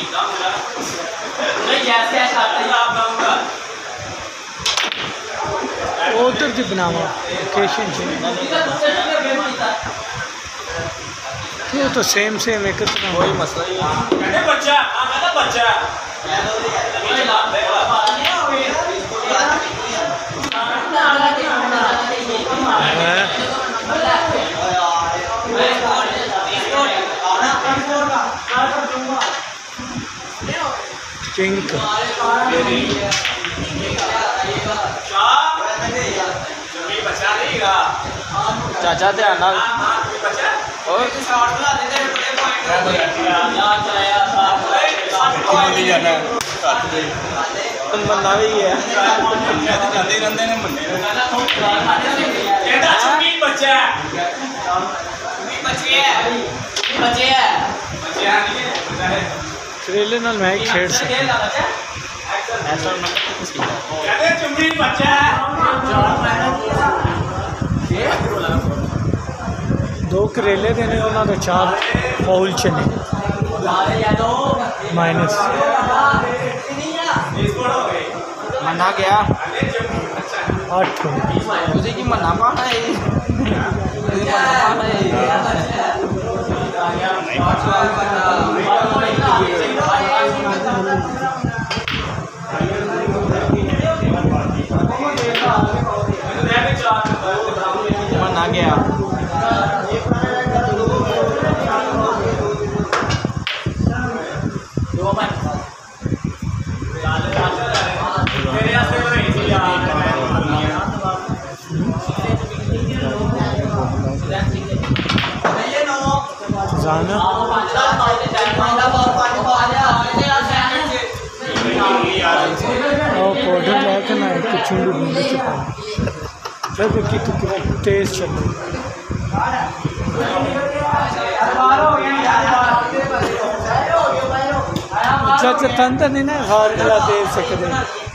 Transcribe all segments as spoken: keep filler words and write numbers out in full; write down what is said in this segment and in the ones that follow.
उधर दी बनावा लोकेशन वो तो सेम सेम एक तरह कोई मसला ही नहीं बच्चा बच्चा पिंक चाचा ध्यान नाल बंदा भी है करेले नाल मैं खेड़ सकता दो करेले देने उन्होंने चार फाउल चने माइनस मना गया आठ मुझे की मना पाना है मना गया जाना और पाउडर लेकर ना एक चुंडी बूंद चुका जब कि तू कितना तेज चल चाचा तंत्र नहीं ना हार गला तेज सकते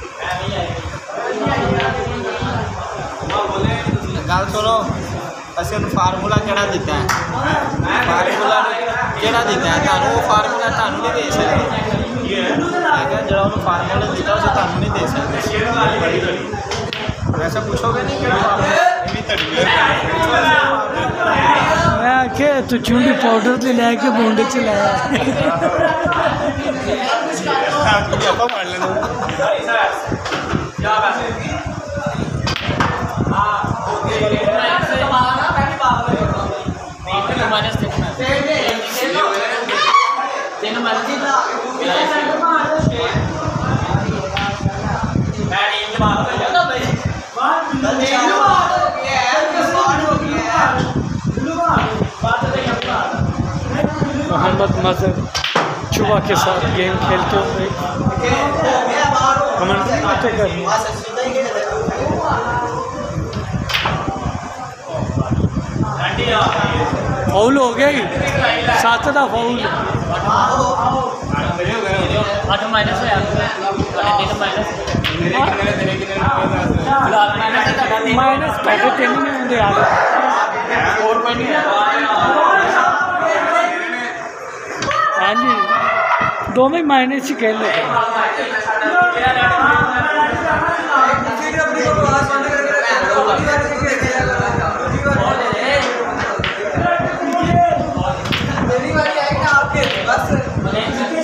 गल सुनो असि फार्मूला केड़ा दिता है फार्मूला केड़ा दिता है थानू वो फार्मूला थानू नहीं दे सकते जो फार्मूला दिता उसे थानू नहीं दे सकते वैसे पूछोगे नहीं केड़ा मैं आखे तू चुंडी पाउडर से लेके बूंदे चलाया मोहम्मद मजहर चुबा के साथ गेम खेलते हुए कमेंट तो करनी फाउल हो गया ही सात का फाउल माइनस पैसे तीन नहीं होंगे यार हाँ जी दोनों माइनस ही खेल लेते बस